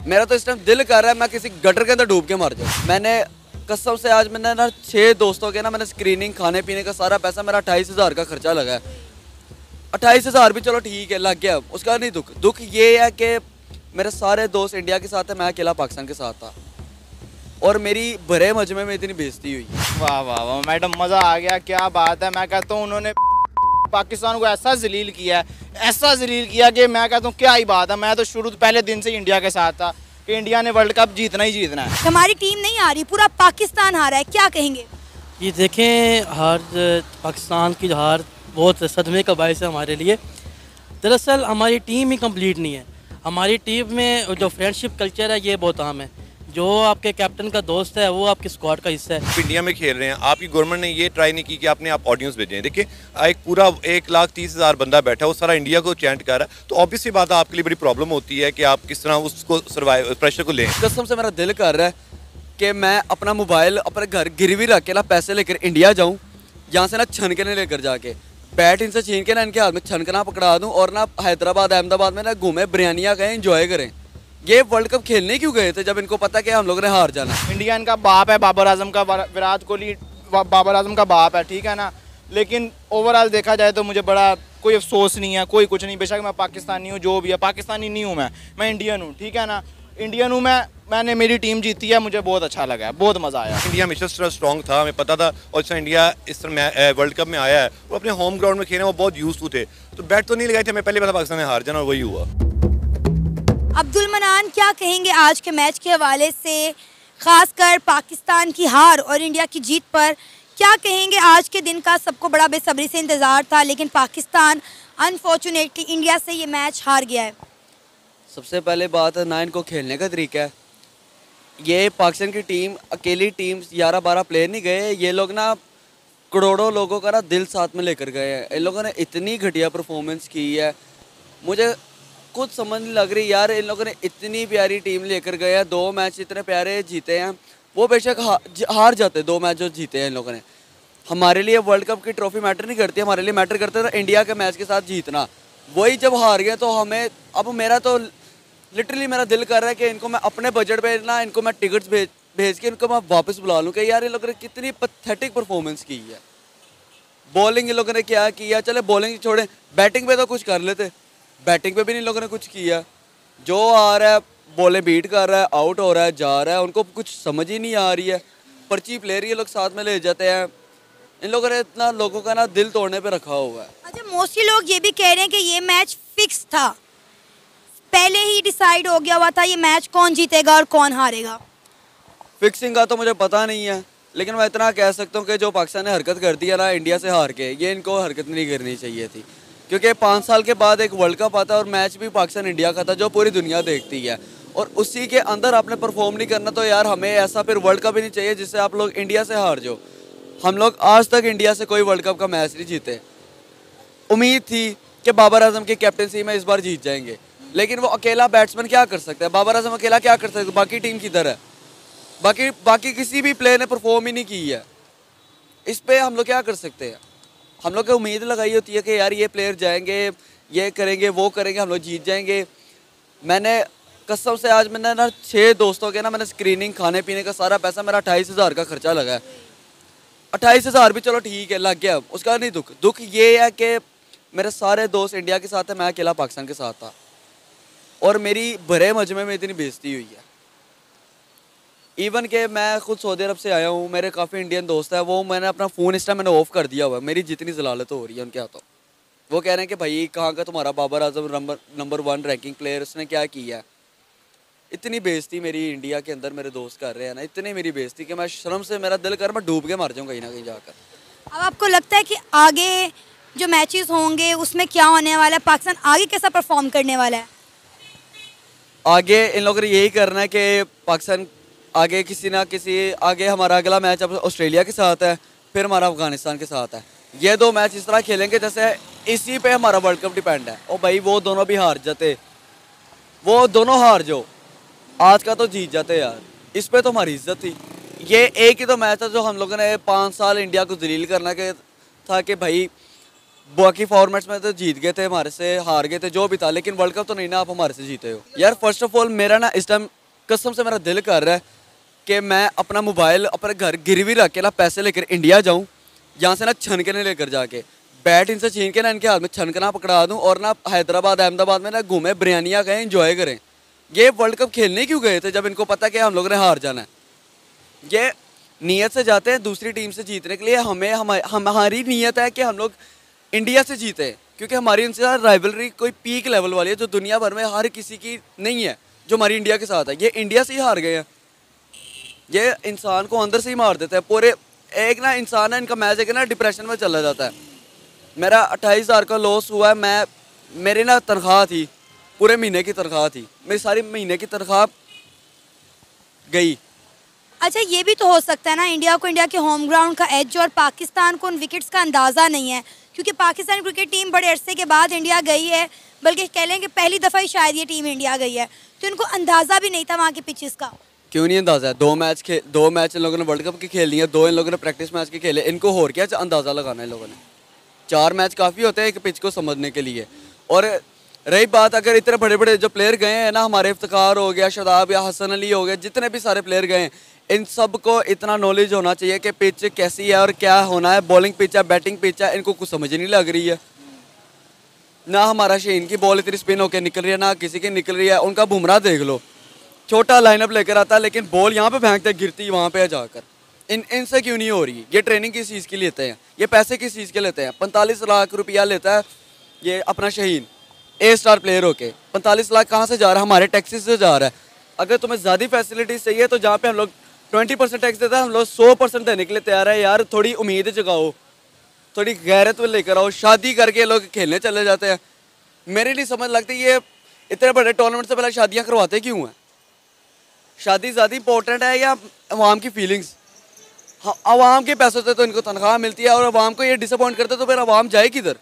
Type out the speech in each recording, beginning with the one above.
मेरा तो इस टाइम दिल कर रहा है मैं किसी गटर के अंदर डूब के मर जाऊँ। मैंने कसम से आज मैंने ना 6 दोस्तों के ना मैंने स्क्रीनिंग खाने पीने का सारा पैसा मेरा 28,000 का खर्चा लगा है। 28,000 भी चलो ठीक है लग गया, उसका नहीं दुख ये है कि मेरे सारे दोस्त इंडिया के साथ है, मैं अकेला पाकिस्तान के साथ था और मेरी भरे मजमे में इतनी बेइज्जती हुई। वाह वाह वाह मैडम, मज़ा आ गया, क्या बात है। मैं कहता हूँ उन्होंने पाकिस्तान को ऐसा जलील किया है, ऐसा जलील किया कि मैं कहता हूँ क्या ही बात है। मैं तो शुरू पहले दिन से इंडिया के साथ था कि इंडिया ने वर्ल्ड कप जीतना ही जीतना है। हमारी टीम नहीं आ रही, पूरा पाकिस्तान हारा है, क्या कहेंगे? ये देखें, पाकिस्तान की हार बहुत सदमे का बायस है हमारे लिए। दरअसल हमारी टीम ही कंप्लीट नहीं है। हमारी टीम में जो फ्रेंडशिप कल्चर है ये बहुत अहम है। जो आपके कैप्टन का दोस्त है वो आपके स्क्वाड का हिस्सा है। इंडिया में खेल रहे हैं, आपकी गवर्नमेंट ने ये ट्राई नहीं की कि आपने आप ऑडियंस भेजें। देखिए एक पूरा 1,30,000 बंदा बैठा है, वो सारा इंडिया को चैंट कर रहा है, तो ऑब्वियसली बात है आपके लिए बड़ी प्रॉब्लम होती है कि आप किस तरह उसको सर्वाइव प्रेशर को लें। कसम से मेरा दिल कर रहा है कि मैं अपना मोबाइल अपने घर गिरवी रख के ना पैसे लेकर इंडिया जाऊँ, यहाँ से ना छनकने लेकर जाके बैट इनसे छीन के ना इनके हाथ में छनकना पकड़ा दूँ और ना हैदराबाद अहमदाबाद में ना घूमे बिरयानियाँ गए इंजॉय करें। ये वर्ल्ड कप खेलने क्यों गए थे जब इनको पता है कि हम लोगों ने हार जाना। इंडिया इनका बाप है, बाबर आजम का, विराट कोहली बाबर आजम का बाप है, ठीक है ना। लेकिन ओवरऑल देखा जाए तो मुझे बड़ा कोई अफसोस नहीं है, कोई कुछ नहीं। बेशक मैं पाकिस्तानी हूँ, जो भी है पाकिस्तानी नहीं हूँ, मैं इंडियन हूँ, ठीक है ना। इंडियन हूँ मैंने मेरी टीम जीती है, मुझे बहुत अच्छा लगा है, बहुत मज़ा आया। इंडिया हमेशा स्ट्रॉन्ग था, हमें पता था, और इस इंडिया इस तरह वर्ल्ड कप में आया है, वो अपने होम ग्राउंड में खेले वो बहुत यूज्ड थे, तो बैट तो नहीं लगाए थे, हमें पहले पता पाकिस्तान ने हार जाना और वही हुआ। अब्दुल मनान, क्या कहेंगे आज के मैच के हवाले से, खासकर पाकिस्तान की हार और इंडिया की जीत पर? क्या कहेंगे? आज के दिन का सबको बड़ा बेसब्री से इंतज़ार था, लेकिन पाकिस्तान अनफॉर्चुनेटली इंडिया से ये मैच हार गया है। सबसे पहले बात है ना इनको खेलने का तरीका है। ये पाकिस्तान की टीम अकेली टीम 11-12 प्लेयर नहीं गए, ये लोग ना करोड़ों लोगों का ना दिल साथ में लेकर गए हैं। इन लोगों ने इतनी घटिया परफॉर्मेंस की है, मुझे कुछ समझ नहीं लग रही यार। इन लोगों ने इतनी प्यारी टीम लेकर गए हैं, 2 मैच इतने प्यारे जीते हैं। वो बेशक हार जाते 2 मैच जो जीते हैं इन लोगों ने। हमारे लिए वर्ल्ड कप की ट्रॉफी मैटर नहीं करती, हमारे लिए मैटर करता था इंडिया के मैच के साथ जीतना। वही जब हार गए तो हमें अब मेरा तो लिटरली मेरा दिल कर रहा है कि इनको मैं अपने बजट पे ना इनको मैं टिकट्स भेज के इनको मैं वापस बुला लूँ कि यार इन लोगों ने कितनी पैथेटिक परफॉर्मेंस की है। बॉलिंग इन लोगों ने क्या किया, चले बॉलिंग छोड़े, बैटिंग पे तो कुछ कर लेते, बैटिंग पे भी इन लोगों ने कुछ किया। जो आ रहा है बॉलें बीट कर रहा है, आउट हो रहा है, जा रहा है, उनको कुछ समझ ही नहीं आ रही है। पर्ची प्लेयर ये लोग साथ में ले जाते हैं। इन लोगों ने इतना लोगों का ना दिल तोड़ने पे रखा हुआ है। अच्छा, मोस्टली लोग ये भी कह रहे हैं कि ये मैच फिक्स था, पहले ही डिसाइड हो गया हुआ था ये मैच कौन जीतेगा और कौन हारेगा। फिक्सिंग का तो मुझे पता नहीं है, लेकिन मैं इतना कह सकता हूँ कि जो पाकिस्तान ने हरकत कर दी है ना इंडिया से हार के, ये इनको हरकत नहीं करनी चाहिए थी। क्योंकि 5 साल के बाद एक वर्ल्ड कप आता है और मैच भी पाकिस्तान इंडिया का था जो पूरी दुनिया देखती है, और उसी के अंदर आपने परफॉर्म नहीं करना तो यार हमें ऐसा फिर वर्ल्ड कप ही नहीं चाहिए जिससे आप लोग इंडिया से हार जाओ। हम लोग आज तक इंडिया से कोई वर्ल्ड कप का मैच नहीं जीते। उम्मीद थी कि बाबर आजम की कैप्टनसी में इस बार जीत जाएंगे, लेकिन वो अकेला बैट्समैन क्या कर सकता है? बाबर आजम अकेला क्या कर सकता है? बाकी टीम किधर है? बाकी किसी भी प्लेयर ने परफॉर्म ही नहीं की है। इस पे हम लोग क्या कर सकते हैं? हम लोग को उम्मीद लगाई होती है कि यार ये प्लेयर जाएंगे, ये करेंगे, वो करेंगे, हम लोग जीत जाएंगे। मैंने कसम से आज मैंने ना 6 दोस्तों के ना मैंने स्क्रीनिंग खाने पीने का सारा पैसा मेरा 28,000 का खर्चा लगा है। 28,000 भी चलो ठीक है लग गया, उसका नहीं दुख ये है कि मेरे सारे दोस्त इंडिया के साथ है, मैं अकेला पाकिस्तान के साथ था और मेरी भरे मजमे में इतनी बेइज्जती हुई है। इवन के मैं खुद सऊदी अरब से आया हूँ, मेरे काफ़ी इंडियन दोस्त हैं, वो मैंने अपना फ़ोन इस टाइम मैंने ऑफ कर दिया हुआ है। मेरी जितनी जलालत हो रही है उनके हाथों, वो कह रहे हैं कि भाई कहाँ का तुम्हारा Babar Azam number 1 ranking player, उसने क्या किया है। इतनी बेइज्जती मेरी इंडिया के अंदर मेरे दोस्त कर रहे हैं ना, इतनी मेरी बेइज्जती कि मैं शर्म से मेरा दिल कर मैं डूब के मर जाऊँ कहीं ना कहीं जाकर। अब आपको लगता है कि आगे जो मैचेस होंगे उसमें क्या होने वाला है? पाकिस्तान आगे कैसा परफॉर्म करने वाला है? आगे इन लोगों ने यही करना है कि पाकिस्तान आगे किसी ना किसी आगे हमारा अगला मैच अब ऑस्ट्रेलिया के साथ है, फिर हमारा अफगानिस्तान के साथ है। ये 2 मैच इस तरह खेलेंगे जैसे इसी पे हमारा वर्ल्ड कप डिपेंड है। और भाई वो दोनों भी हार जाते, वो दोनों हार जाओ, आज का तो जीत जाते यार, इस पे तो हमारी इज्जत थी। ये एक ही तो मैच था जो हम लोगों ने 5 साल इंडिया को जलील करना के था कि भाई बाकी फॉर्मेट्स में तो जीत गए थे, हमारे से हार गए थे, जो भी था, लेकिन वर्ल्ड कप तो नहीं ना आप हमारे से जीते हो यार। फर्स्ट ऑफ ऑल मेरा ना इस टाइम कसम से मेरा दिल कर रहा है कि मैं अपना मोबाइल अपने घर गिरवी रख के ना पैसे लेकर इंडिया जाऊँ, यहाँ से ना छनकने लेकर जाके बैट इनसे छीन के ना इनके हाथ में छनकना पकड़ा दूँ और ना हैदराबाद अहमदाबाद में ना घूमे, बिरयानियाँ गए, इंजॉय करें। ये वर्ल्ड कप खेलने क्यों गए थे जब इनको पता कि हम लोगों ने हार जाना है? ये नीयत से जाते हैं दूसरी टीम से जीतने के लिए। हमारी नीयत है कि हम लोग इंडिया से जीते, क्योंकि हमारी उनसे राइवलरी कोई पीक लेवल वाली है जो दुनिया भर में हर किसी की नहीं है, जो हमारी इंडिया के साथ है। ये इंडिया से ही हार गए हैं। ये इंसान को अंदर से ही मार देते हैं पूरे। एक ना इंसान है, इनका मैच है कि ना डिप्रेशन में चला जाता है। मेरा 28,000 का लॉस हुआ है। मेरी ना तनख्वाह थी, पूरे महीने की तनख्वाह थी, मेरी सारी महीने की तनख्वाह गई। अच्छा, ये भी तो हो सकता है ना, इंडिया को इंडिया के होम ग्राउंड का एज और पाकिस्तान को उन विकेट्स का अंदाज़ा नहीं है, क्योंकि पाकिस्तान क्रिकेट टीम बड़े अरसे के बाद इंडिया गई है, बल्कि कह लें कि पहली दफ़ा ही शायद ये टीम इंडिया गई है, तो इनको अंदाज़ा भी नहीं था वहाँ के पिचेस का। क्यों नहीं अंदाज़ा है? दो मैच इन लोगों ने वर्ल्ड कप के खेल लिए, 2 इन लोगों ने प्रैक्टिस मैच के खेले, इनको और क्या अंदाज़ा लगाना है इन लोगों ने? 4 मैच काफ़ी होते हैं एक पिच को समझने के लिए। और रही बात, अगर इतने बड़े बड़े जो प्लेयर गए हैं ना, हमारे इफ्तिखार हो गया, शादाब या हसन अली हो गए, जितने भी सारे प्लेयर गए हैं, इन सब को इतना नॉलेज होना चाहिए कि पिच कैसी है और क्या होना है, बॉलिंग पिच है, बैटिंग पिच है, इनको कुछ समझ नहीं लग रही है। ना हमारा शहीन की बॉल इतनी स्पिन होकर निकल रही है, ना किसी की निकल रही है। उनका बुमराह देख लो, छोटा लाइनअप लेकर आता है, लेकिन बॉल यहाँ पे फेंकते गिरती वहाँ पे जाकर। इनसे क्यों नहीं हो रही? ये ट्रेनिंग किस चीज़ की लेते हैं? ये पैसे किस चीज़ के लेते हैं? 45 लाख रुपया लेता है ये अपना शहीन, A स्टार प्लेयर होके। 45 लाख कहाँ से जा रहा है? हमारे टैक्सेस से जा रहा है। अगर तुम्हें ज़्यादा फैसिलिटीज़ चाहिए तो जहाँ पे हम लोग 20% टैक्स देते हैं, हम लोग 100% देने के लिए तैयार है। यार थोड़ी उम्मीद जगाओ, थोड़ी गैरत लेकर आओ। शादी करके लोग खेलने चले जाते हैं। मेरे लिए समझ लगती है ये इतने बड़े टूर्नामेंट से पहले शादियाँ करवाते क्यों हैं? शादी ज़्यादा इंपॉर्टेंट है या अवाम की फीलिंग्स? हाँ, अवाम के पैसों से तो इनको तनख्वाह मिलती है और अवाम को ये डिसअपॉइंट करते तो फिर अवाम जाए किधर?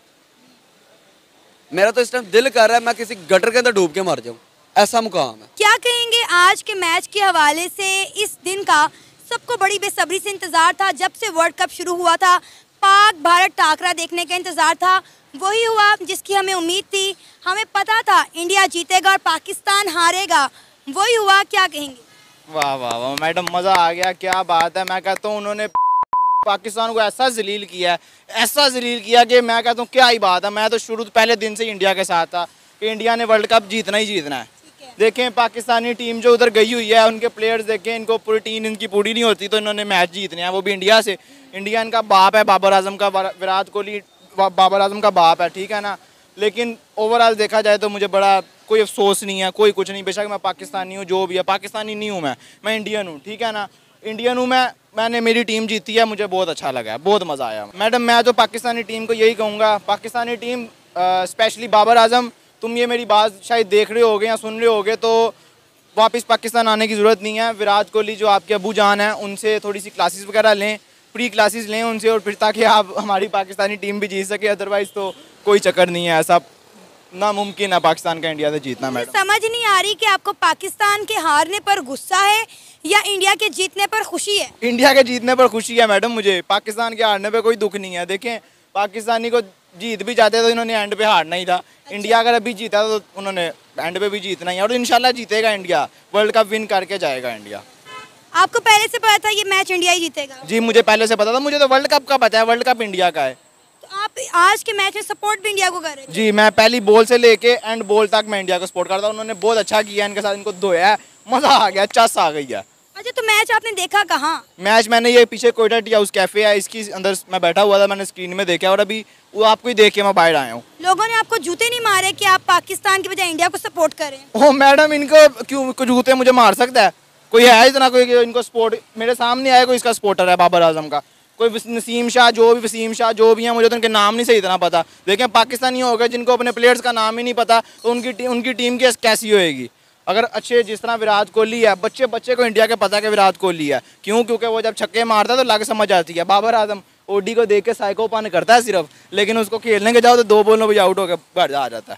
मेरा तो इस टाइम दिल कर रहा है मैं किसी गटर के अंदर डूब के मर जाऊँ, ऐसा मुकाम है। क्या कहेंगे आज के मैच के हवाले से? इस दिन का सबको बड़ी बेसब्री से इंतज़ार था। जब से वर्ल्ड कप शुरू हुआ था, पाक भारत टाकरा देखने का इंतज़ार था। वही हुआ जिसकी हमें उम्मीद थी। हमें पता था इंडिया जीतेगा और पाकिस्तान हारेगा, वही हुआ। क्या कहेंगे? वाह वाह वाह मैडम, मज़ा आ गया, क्या बात है। मैं कहता हूँ उन्होंने पाकिस्तान को ऐसा जलील किया है, ऐसा जलील किया कि मैं कहता हूँ क्या ही बात है। मैं तो शुरू पहले दिन से ही इंडिया के साथ था कि इंडिया ने वर्ल्ड कप जीतना ही जीतना है। देखें पाकिस्तानी टीम जो उधर गई हुई है, उनके प्लेयर्स देखें, इनको प्रोटीन इनकी पूरी नहीं होती तो इन्होंने मैच जीतने हैं, वो भी इंडिया से। इंडिया इनका बाप है, बाबर आजम का, विराट कोहली बाबर आजम का बाप है, ठीक है ना। लेकिन ओवरऑल देखा जाए तो मुझे बड़ा कोई अफसोस नहीं है, कोई कुछ नहीं। बेशक मैं पाकिस्तानी हूँ, जो भी है, पाकिस्तानी नहीं हूँ मैं इंडियन हूँ, ठीक है ना। इंडियन हूँ मैंने मेरी टीम जीती है, मुझे बहुत अच्छा लगा है, बहुत मज़ा आया। मैडम मैं तो पाकिस्तानी टीम को यही कहूँगा, पाकिस्तानी टीम स्पेशली बाबर आजम, तुम ये मेरी बात शायद देख रहे होगे या सुन रहे होगे, तो वापस पाकिस्तान आने की ज़रूरत नहीं है। विराट कोहली जो आपके अबू जान हैं, उनसे थोड़ी सी क्लासेस वगैरह लें, प्री क्लासेस लें उनसे, और फिर ताकि आप हमारी पाकिस्तानी टीम भी जीत सके। अदरवाइज़ तो कोई चक्कर नहीं है, ऐसा नामुमकिन है पाकिस्तान का इंडिया से जीतना। मैडम समझ नहीं आ रही कि आपको पाकिस्तान के हारने पर गुस्सा है या इंडिया के जीतने पर खुशी है? इंडिया के जीतने पर खुशी है मैडम मुझे, पाकिस्तान के हारने पे कोई दुख नहीं है। देखें पाकिस्तानी को जीत भी जाते तो इन्होंने एंड पे हारना ही था। अच्छा। इंडिया अगर अभी जीता तो उन्होंने एंड पे भी जीतना ही है, और इंशाल्लाह जीतेगा इंडिया, वर्ल्ड कप विन करके जाएगा इंडिया। आपको पहले से पता था ये मैच इंडिया ही जीतेगा? जी मुझे पहले से पता था, मुझे तो वर्ल्ड कप का पता है, वर्ल्ड कप इंडिया का है। तो आप आज के मैच में सपोर्ट भी इंडिया को कर रहे थे? जी मैं पहली बॉल से लेके एंड बॉल तक मैं इंडिया को सपोर्ट करता हूँ। उन्होंने बहुत अच्छा किया, इनके साथ इनको धोया है, मज़ा आ गया, चस आ गई है। अच्छा, तो मैच आपने देखा कहाँ? मैच मैंने ये पीछे कोयटा टी हाउस कैफे है, इसकी अंदर मैं बैठा हुआ था, मैंने स्क्रीन में देखा और अभी वो आपको ही देख के मैं बाहर आया हूँ। लोगों ने आपको जूते नहीं मारे कि आप पाकिस्तान की बजाय इंडिया को सपोर्ट करें? ओ मैडम, इनको क्यों जूते मुझे मार सकता है? कोई है इतना कोई इनको सपोर्ट? मेरे सामने आया कोई इसका सपोर्टर है बाबर आजम का, कोई नसीम शाह वसीम शाह जो भी हैं, मुझे तो उनके नाम नहीं सही इतना पता। देखें पाकिस्तानी हो गए जिनको अपने प्लेयर्स का नाम ही नहीं पता, तो उनकी टीम कैसी होएगी? अगर अच्छे जिस तरह विराट कोहली है, बच्चे को इंडिया के पता है कि विराट कोहली है, क्यों? क्योंकि वो जब छक्के मारता है तो लाके समझ आती है। बाबर आजम ओडी को देख के साइकोपान करता है सिर्फ, लेकिन उसको खेलने के जाओ तो 2 बॉलों में आउट होकर घर आ जाता है।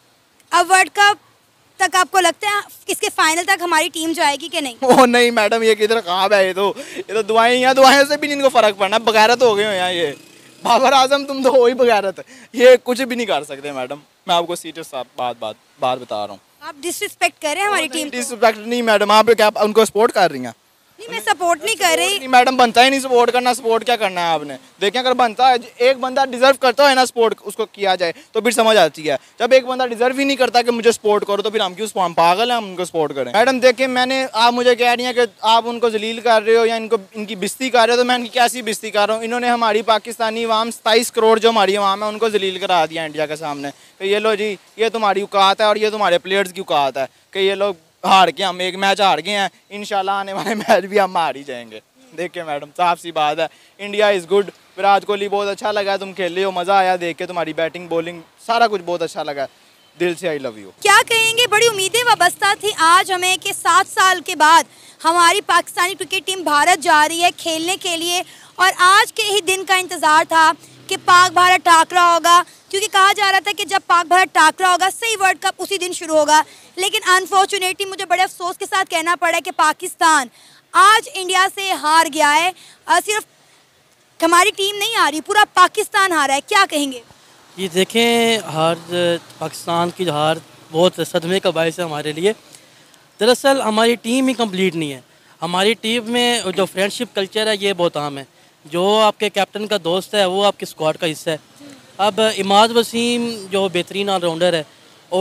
अब वर्ल्ड कप तक आपको लगता है इसके फाइनल तक हमारी टीम जाएगी कि नहीं? ओह नहीं मैडम, ये किधर ख्वाब है, ये तो दुआएं हैं, दुआएं से भी नहीं इनको फर्क पड़ना, बगैरत हो गए हो यहाँ ये। बाबर आजम तुम तो हो ही बगैरत, ये कुछ भी नहीं कर सकते मैडम, मैं आपको सीरियस बात बता रहा हूँ। आप डिसरिस्पेक्ट कर रहे हैं हमारी टीम को। डिसरिस्पेक्ट नहीं मैडम, आप क्या उनको सपोर्ट कर रही हैं? नहीं, मैं सपोर्ट नहीं कर रही। नहीं मैडम, बनता ही नहीं सपोर्ट करना, सपोर्ट क्या करना है आपने? देखें अगर बनता है, एक बंदा डिजर्व करता है ना सपोर्ट, उसको किया जाए तो फिर समझ आती है। जब एक बंदा डिजर्व ही नहीं करता कि मुझे सपोर्ट करो, तो फिर हम क्यों पागल हैं हम उनको सपोर्ट करें? मैडम देखिए, आप मुझे कह रही हैं कि आप उनको जलील कर रहे हो या इनकी बिस्ती कर रहे हो, तो मैं इनकी कैसी बिस्ती कर रहा हूँ? इन्होंने हमारी पाकिस्तानी अवाम 27 करोड़ जो हमारी अवाम है उनको जलील करा दिया इंडिया के सामने कि ये लो जी, ये तुम्हारी औकात है और ये तुम्हारे प्लेयर्स की औकात है कि ये लोग हार के, हम एक मैच हार गए हैं, इंशाल्लाह आने वाले मैच भी हम हार ही जाएंगे। देखिए मैडम, साफ सी बात है, India is good. Virat Kohli बहुत अच्छा लगा, तुम खेले हो, मज़ा आया देख के, तुम्हारी बैटिंग बॉलिंग सारा कुछ बहुत अच्छा लगा, दिल से आई लव यू। क्या कहेंगे, बड़ी उम्मीदें वाबस्ता थी आज हमें कि 7 साल के बाद हमारी पाकिस्तानी क्रिकेट टीम भारत जा रही है खेलने के लिए, और आज के ही दिन का इंतज़ार था कि पाक भारत टाकरा होगा, क्योंकि कहा जा रहा था कि जब पाक भारत टाकरा होगा सही वर्ल्ड कप उसी दिन शुरू होगा। लेकिन अनफॉर्चुनेटली मुझे बड़े अफसोस के साथ कहना पड़ा है कि पाकिस्तान आज इंडिया से हार गया है। सिर्फ हमारी टीम नहीं हारी, पूरा पाकिस्तान हारा है। क्या कहेंगे? ये देखें, पाकिस्तान की हार बहुत सदमे का बायस है हमारे लिए। दरअसल हमारी टीम ही कंप्लीट नहीं है। हमारी टीम में जो फ्रेंडशिप कल्चर है ये बहुत आम है। जो आपके कैप्टन का दोस्त है वो आपके स्क्वाड का हिस्सा है। अब इमाद वसीम जो बेहतरीन ऑलराउंडर है,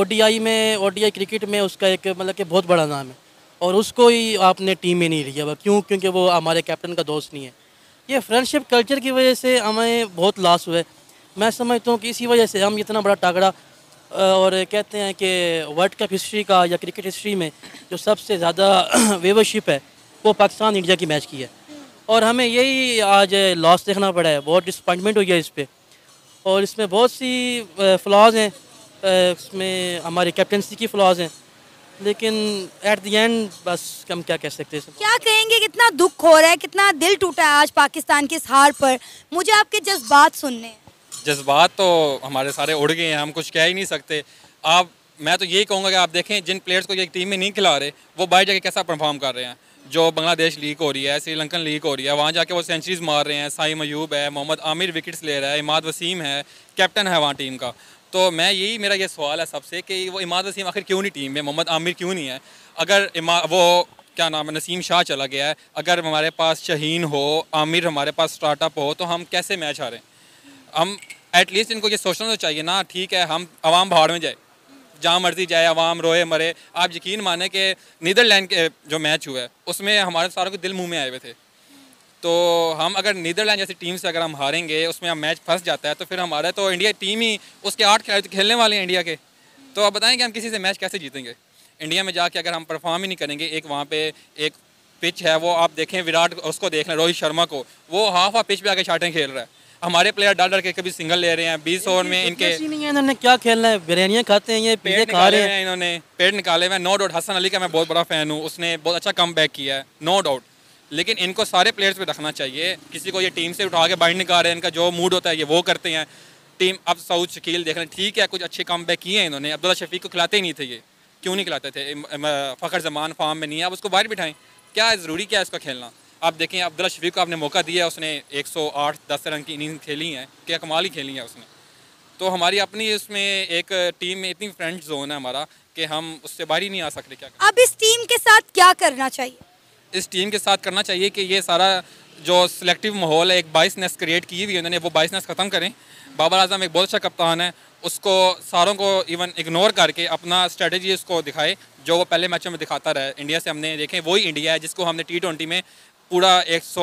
ओडीआई क्रिकेट में उसका एक मतलब कि बहुत बड़ा नाम है, और उसको ही आपने टीम में नहीं लिया। क्यों? क्योंकि वो हमारे कैप्टन का दोस्त नहीं है। ये फ्रेंडशिप कल्चर की वजह से हमें बहुत लॉस हुआ है। मैं समझता हूँ कि इसी वजह से हम इतना बड़ा तगड़ा, और कहते हैं कि वर्ल्ड कप हिस्ट्री का या क्रिकेट हिस्ट्री में जो सबसे ज़्यादा व्यूवरशिप है वो पाकिस्तान इंडिया की मैच की है, और हमें यही आज लॉस देखना पड़ा है। बहुत डिसअपॉइंटमेंट हुई है इस पर, और इसमें बहुत सी फ्लॉज हैं, इसमें हमारी कैप्टनसी की फ्लॉज हैं, लेकिन एट द एंड बस हम क्या कह सकते हैं। क्या कहेंगे, कितना दुख हो रहा है, कितना दिल टूटा है आज पाकिस्तान की इस हार पर? मुझे आपके जज्बात सुनने हैं। जज्बात तो हमारे सारे उड़ गए हैं, हम कुछ कह ही नहीं सकते। मैं तो यही कहूँगा कि आप देखें, जिन प्लेयर्स को ये टीम में नहीं खिला रहे वो बाहर जाके कैसा परफॉर्म कर रहे हैं। जो बांग्लादेश लीग हो रही है, श्रीलंकन लीग हो रही है, वहाँ जाके वो सेंचुरीज मार रहे हैं। साइम अयूब है, मोहम्मद आमिर विकेट्स ले रहा है, इमाद वसीम है, कैप्टन है वहाँ टीम का। तो मेरा ये सवाल है सबसे कि वो इमाद वसीम आखिर क्यों नहीं टीम में, मोहम्मद आमिर क्यों नहीं है? अगर वो क्या नाम है, नसीम शाह चला गया है, अगर हमारे पास शहीन हो, आमिर हमारे पास स्टार्टअप हो, तो हम कैसे मैच हारें? हम एटलीस्ट इनको ये सोचना तो चाहिए ना। ठीक है, हम आवाम भाड़ में जाए, जहाँ मर्जी जाए, आवाम रोए मरे। आप यकीन माने कि नीदरलैंड के जो मैच हुआ है उसमें हमारे सारों के दिल मुंह में आए हुए थे। तो हम अगर नीदरलैंड जैसी टीम से अगर हम हारेंगे, उसमें हम मैच फंस जाता है, तो फिर हमारा तो इंडिया टीम ही, उसके 8 खिलाड़ी तो खेलने वाले हैं इंडिया के। तो आप बताएं कि हम किसी से मैच कैसे जीतेंगे? इंडिया में जाके अगर हम परफॉर्म ही नहीं करेंगे। एक वहाँ पे एक पिच है, वो आप देखें, विराट उसको देख लें, रोहित शर्मा को, वो हाफ पिच पे आके शाटें खेल रहा है। हमारे प्लेयर डर के कभी सिंगल ले रहे हैं। 20 ओवर में इनके नहीं है, इन्होंने क्या खेलना है? बिरयानियाँ खाते हैं, ये पेड़ खा रहे हैं। इन्होंने पेड़ निकाले हुए हैं। नो डाउट हसन अली का मैं बहुत बड़ा फ़ैन हूँ, उसने बहुत अच्छा कम बैक किया है, नो डाउट। लेकिन इनको सारे प्लेयर्स पे रखना चाहिए। किसी को ये टीम से उठा के बाहर निकाल रहे हैं, इनका जो मूड होता है ये वो करते हैं। टीम अब सऊद शकील देख रहे हैं, ठीक है, कुछ अच्छे कम बैक किए हैं इन्होंने। अब्दुल्ला शफीक को खिलाते ही नहीं थे, ये क्यों नहीं खिलाते थे? फ़खर जमान फार्म में नहीं है, अब उसको बाहर बिठाएं। क्या ज़रूरी क्या है इसका खेलना? आप देखें, अब्दुल्ला शफीक को आपने मौका दिया, उसने 108-10 रन की इनिंग खेली हैं, क्या कमाल ही खेली है उसने। तो हमारी अपनी इसमें एक टीम में इतनी फ्रेंड जोन है हमारा कि हम उससे बाहर ही नहीं आ सकते। क्या अब इस टीम के साथ क्या करना चाहिए? इस टीम के साथ करना चाहिए कि ये सारा जो सिलेक्टिव माहौल है, एक बाइसनेस क्रिएट की हुई है उन्होंने, वो बाइसनेस ख़त्म करें। बाबर आजम एक बहुत अच्छा कप्तान है, उसको सारों को इवन इग्नोर करके अपना स्ट्रेटजी उसको दिखाए, जो वो पहले मैचों में दिखाता रहा है। इंडिया से हमने देखें, वही इंडिया है जिसको हमने T20 में पूरा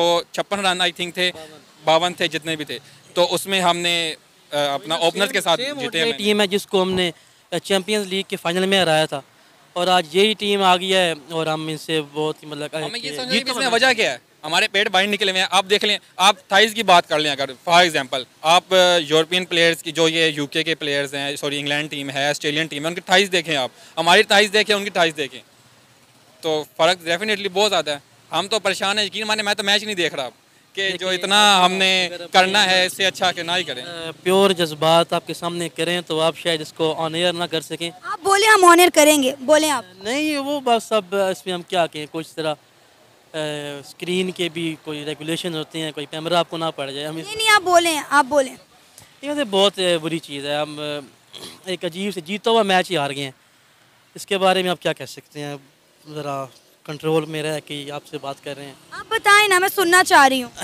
156 रन आई थिंक थे, 52 थे, जितने भी थे, तो उसमें हमने अपना ओपनर्स के साथ जीते हैं। टीम है जिसको हमने चैंपियंस लीग के फाइनल में हराया था, और आज यही टीम आ गई है, और हम इनसे बहुत ही मतलब हमें ये समझिए कि इसमें वजह क्या है? हमारे पेट बाहर निकले हुए हैं। आप देख लें, आप थाइज की बात कर लें, अगर फॉर एग्जांपल आप यूरोपियन प्लेयर्स की, जो ये यूके के प्लेयर्स हैं, सॉरी इंग्लैंड टीम है, ऑस्ट्रेलियन टीम है, उनकी थाइज देखें, आप हमारी थाइज देखें, उनकी थाइज देखें, तो फ़र्क डेफिनेटली बहुत ज़्यादा है। हम तो परेशान है, यकीन माने मैं तो मैच नहीं देख रहा कि जो इतना हमने करना है इससे अच्छा कि ना ही करें। प्योर जज्बात आपके सामने करें तो आप शायद इसको ऑन एयर ना कर सकें। आप बोले हम ऑनर करेंगे, बोले आप। नहीं, वो बस अब इसमें हम क्या कहें, कुछ तरह स्क्रीन के भी कोई रेगुलेशन होते हैं, कोई कैमरा आपको ना पड़ जाए। हम नहीं नहीं, आप बोलें। ये तो बहुत बुरी चीज़ है। हम एक अजीब से जीता हुआ मैच ही हार गए हैं। इसके बारे में आप क्या कह सकते हैं? ज़रा कंट्रोल में रह के आपसे बात कर रहे हैं। आप बताएं ना, मैं सुनना चाह रही हूँ।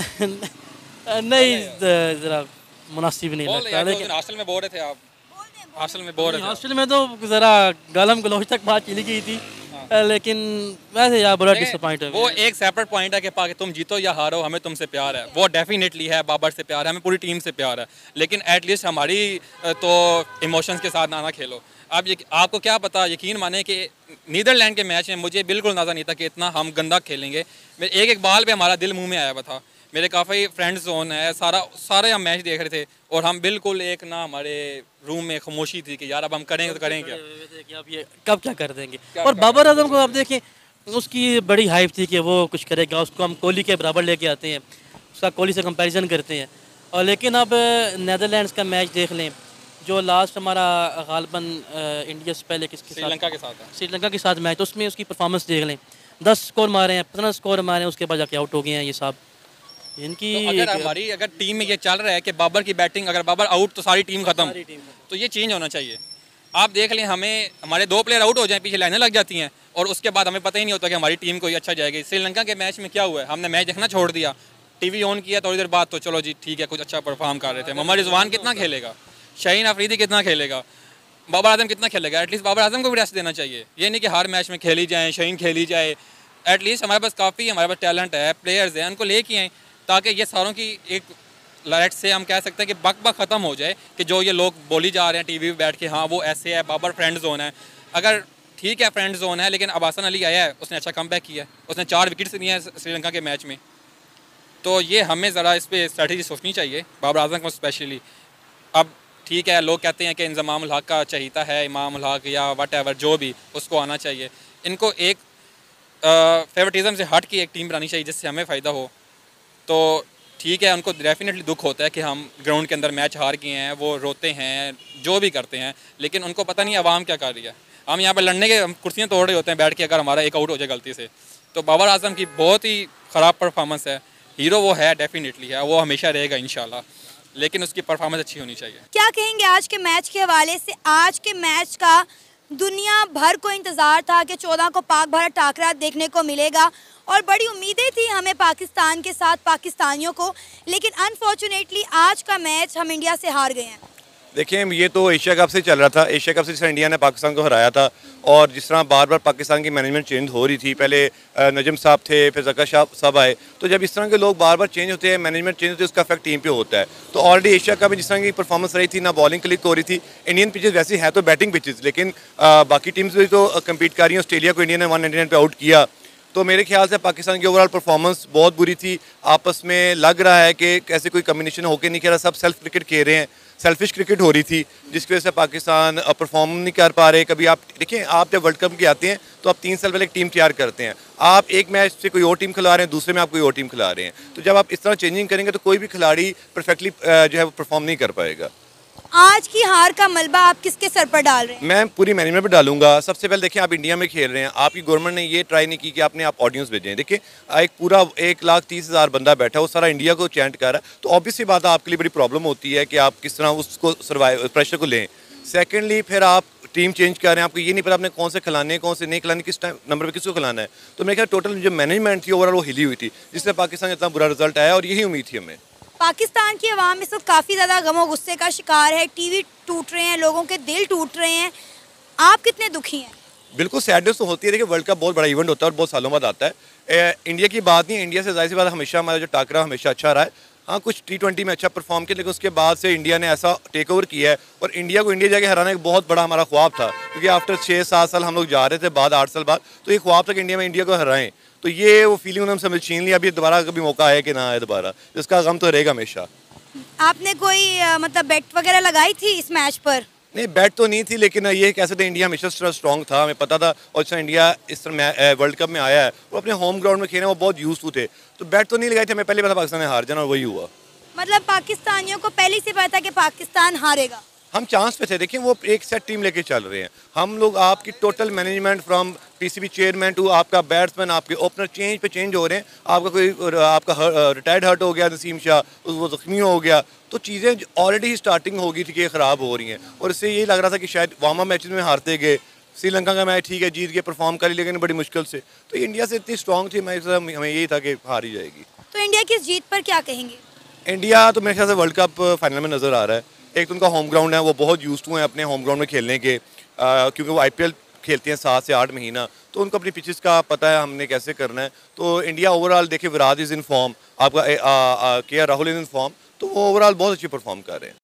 नहीं, ज़रा मुनासिब नहीं लगता। लेकिन हॉस्टल में बोल रहे थे आप, हॉस्टल में बोल रहे थे। हॉस्टल में तो ज़रा गलम गलोच तक बात चली गई थी, लेकिन वैसे यार बड़ा डिसअपॉइंट है। वो एक सेपरेट पॉइंट है कि तुम जीतो या हारो, हमें तुमसे प्यार है, वो डेफिनेटली है। बाबर से प्यार है, हमें पूरी टीम से प्यार है, लेकिन एटलीस्ट हमारी तो इमोशंस के साथ ना खेलो। अब ये आपको क्या पता, यकीन माने कि नीदरलैंड के मैच में मुझे बिल्कुल अंदाज़ा नहीं था कि इतना हम गंदा खेलेंगे। मेरे एक बाल पे हमारा दिल मुंह में आया हुआ था। मेरे काफ़ी फ्रेंड जोन है, सारे हम मैच देख रहे थे और हम बिल्कुल एक ना हमारे रूम में खामोशी थी कि यार अब हम करेंगे तो करेंगे क्या, अब ये कब क्या कर देंगे। और बाबर आजम को आप देखें, उसकी बड़ी हाइप थी कि वो कुछ करेगा, उसको हम कोहली के बराबर लेके आते हैं, उसका कोहली से कंपैरिजन करते हैं। और लेकिन अब नीदरलैंड्स का मैच देख लें, जो लास्ट हमारा गालबन इंडिया से पहले किसके साथ, श्रीलंका के साथ है, श्रीलंका के साथ मैच, उसमें उसकी परफॉर्मेंस देख लें। 10 स्कोर मारे हैं, 15 स्कोर मारे हैं, उसके बाद जाके आउट हो गए हैं ये साहब। इनकी तो अगर टीम में ये चल रहा है कि बाबर की बैटिंग, अगर बाबर आउट तो सारी टीम खत्म, तो ये चेंज होना चाहिए। आप देख लें, हमारे 2 प्लेयर आउट हो जाएं, पीछे लाइनें लग जाती हैं और उसके बाद हमें पता ही नहीं होता कि हमारी टीम कोई अच्छा जाएगी। श्रीलंका के मैच में क्या हुआ है, हमने मैच देखना छोड़ दिया, टीवी ऑन किया, थोड़ी देर बाद तो चलो जी ठीक है कुछ अच्छा परफॉर्म कर रहे थे। मोहम्मद रिजवान कितना खेलेगा, शाहीन अफरीदी कितना खेलेगा, बाबर आजम कितना खेलेगा? एटलीस्ट बाबर आजम को भी रेस्ट देना चाहिए। ये नहीं कि हर मैच में खेली जाए, शाहीन खेली जाए। एटलीस्ट हमारे पास काफ़ी हमारे पास टैलेंट है, प्लेयर्स हैं, उनको लेके आएँ ताकि ये सारों की एक लाइट से हम कह सकते हैं कि बक ख़त्म हो जाए कि जो ये लोग बोली जा रहे हैं टीवी पे बैठ के, हाँ वो ऐसे है, बाबर फ्रेंड जोन है। अगर ठीक है फ्रेंड जोन है, लेकिन अबासन अली आया है, उसने अच्छा कमबैक किया, उसने 4 विकेट्स लिए हैं श्रीलंका के मैच में। तो ये हमें ज़रा इस पर स्ट्रैटेजी सोचनी चाहिए, बाबर आजम को स्पेशली। अब ठीक है, लोग कहते हैं कि इंज़मामुल हक का चहीता है, इमामुल हक या वट एवर जो भी, उसको आना चाहिए। इनको एक फेवरेटिज़म से हट के एक टीम बनानी चाहिए जिससे हमें फ़ायदा हो। तो ठीक है, उनको डेफिनेटली दुख होता है कि हम ग्राउंड के अंदर मैच हार गए हैं, वो रोते हैं, जो भी करते हैं, लेकिन उनको पता नहीं आवाम क्या कर रही है। हम यहाँ पर लड़ने के कुर्सियाँ तोड़ रहे होते हैं बैठ के, अगर हमारा एक आउट हो जाए गलती से। तो बाबर आजम की बहुत ही ख़राब परफॉर्मेंस है। हीरो वो है, डेफिनेटली है, वो हमेशा रहेगा इंशाल्लाह, लेकिन उसकी परफॉर्मेंस अच्छी होनी चाहिए। क्या कहेंगे आज के मैच के हवाले से? आज के मैच का दुनिया भर को इंतज़ार था कि 14 को पाक भारत टाकरा देखने को मिलेगा और बड़ी उम्मीदें थी हमें पाकिस्तान के साथ, पाकिस्तानियों को, लेकिन अनफॉर्चुनेटली आज का मैच हम इंडिया से हार गए हैं। देखिए, ये तो एशिया कप से चल रहा था। एशिया कप से जिस तरह इंडिया ने पाकिस्तान को हराया था और जिस तरह बार बार पाकिस्तान की मैनेजमेंट चेंज हो रही थी, पहले नजम साहब थे, फिर जका साहब आए, तो जब इस तरह के लोग बार बार चेंज होते हैं, मैनेजमेंट चेंज होती है, उसका इफेक्ट टीम पे होता है। तो ऑलरेडी एशिया कप में जिस तरह की परफॉर्मेंस रही थी, ना बॉलिंग क्लिक हो रही थी। इंडियन पिचेज वैसी है तो बैटिंग पिचेज, लेकिन बाकी टीम्स भी तो कम्पीट कर रही हैं। ऑस्ट्रेलिया को इंडिया ने 199 पे आउट किया। तो मेरे ख्याल से पाकिस्तान की ओवरऑल परफॉर्मेंस बहुत बुरी थी। आपस में लग रहा है कि कैसे कोई कम्बिनेशन होके नहीं खेल रहा, सब सेल्फ क्रिकेट खेल रहे हैं, सेल्फिश क्रिकेट हो रही थी, जिसकी वजह से पाकिस्तान परफॉर्म नहीं कर पा रहे। कभी आप देखिए, आप जब वर्ल्ड कप के आते हैं तो आप 3 साल पहले एक टीम तैयार करते हैं, आप एक मैच से कोई और टीम खिला रहे हैं, दूसरे में आप कोई और टीम खिला रहे हैं। तो जब आप इस तरह चेंजिंग करेंगे तो कोई भी खिलाड़ी परफेक्टली जो है वो परफॉर्म नहीं कर पाएगा। आज की हार का मलबा आप किसके सर पर डाल रहे हैं? मैं पूरी मैनेजमेंट पर डालूंगा। सबसे पहले देखिए, आप इंडिया में खेल रहे हैं, आपकी गवर्नमेंट ने ये ट्राई नहीं की कि आपने आप ऑडियंस भेजें। देखिए, एक पूरा 1,30,000 बंदा बैठा है, वो सारा इंडिया को चैंट कर रहा है, तो ऑब्वियसली बात है आपके लिए बड़ी प्रॉब्लम होती है कि आप किस तरह उसको सर्वाइव प्रेशर को लें। सेकेंडली, फिर आप टीम चेंज कर रहे हैं, आपको ये नहीं पता आपने कौन से खिलाने, कौन से नहीं खिलाने, किस टाइम नंबर पे किसको खिलाना है। तो मेरे ख्याल टोटल जो मैनेजमेंट थी ओवरऑल वो हिली हुई थी, जिससे पाकिस्तान इतना बुरा रिजल्ट आया, और यही उम्मीद थी हमें। पाकिस्तान की आवाम इस वक्त काफ़ी ज़्यादा गमो गुस्से का शिकार है, टीवी टूट रहे हैं, लोगों के दिल टूट रहे हैं। आप कितने दुखी हैं? बिल्कुल सैडनेस तो होती है। देखिए, वर्ल्ड कप बहुत बड़ा इवेंट होता है और बहुत सालों बाद आता है। इंडिया की बात नहीं, इंडिया से जाहिर सी बात हमेशा हमारा जो टाकरा हमेशा अच्छा रहा है। हाँ, कुछ T20 में अच्छा परफॉर्म किया, लेकिन उसके बाद से इंडिया ने ऐसा टेक ओवर किया है, और इंडिया को इंडिया जाके हराना एक बहुत बड़ा हमारा ख्वाब था, क्योंकि आफ्टर 6-7 साल हम लोग जा रहे थे, बाद 8 साल बाद, तो ये ख्वाब था कि इंडिया में इंडिया को हराएं। तो ये वो फीलिंग उन्होंने हमसे छीन लिया। अभी दोबारा कभी मौका आए कि ना आए दोबारा, जिसका गम तो रहेगा हमेशा। आपने कोई मतलब बेट वगैरह लगाई थी इस मैच पर? नहीं, बैट तो नहीं थी, लेकिन ये कह सकते हैं इंडिया हमेशा स्ट्रॉन्ग था, हमें पता था। और इस इंडिया इस तरह वर्ल्ड कप में आया है, वो अपने होम ग्राउंड में खेले, वो बहुत यूज्ड थे। तो बैट तो नहीं लगाई थी, हमें पहले पता पाकिस्तान ने हार जाना, और वही हुआ। मतलब पाकिस्तानियों को पहले से पता कि पाकिस्तान हारेगा? हम चांस पे थे। देखिए वो एक सेट टीम लेके चल रहे हैं, हम लोग आपकी total management from PCB chairman to आपका बैट्समैन, आपके ओपनर चेंज पे चेंज हो रहे हैं। आपका कोई आपका रिटायर्ड हर्ट हो गया नसीम शाह, वो ज़ख्मी हो गया, तो चीज़ें ऑलरेडी ही स्टार्टिंग हो गई थी कि ख़राब हो रही हैं। और इससे यही लग रहा था कि शायद वार्म अप मैचेस में हारते गए, श्रीलंका का मैच ठीक है जीत के परफॉर्म कर लेकिन बड़ी मुश्किल से, तो इंडिया से इतनी स्ट्रॉन्ग थी, हमें यही था कि हार ही जाएगी। तो इंडिया की इस जीत पर क्या कहेंगे? इंडिया तो मेरे ख्याल से वर्ल्ड कप फाइनल में नज़र आ रहा है। एक तो उनका होम ग्राउंड है, वो बहुत यूज्ड टू हैं अपने होम ग्राउंड में खेलने के, क्योंकि वो आईपीएल खेलते हैं 7 से 8 महीना, तो उनको अपनी पिचेस का पता है हमने कैसे करना है। तो इंडिया ओवरऑल देखिए विराट इज़ इन फॉर्म, आपका K R Rahul is in form, तो वो ओवरऑल बहुत अच्छी परफॉर्म कर रहे हैं।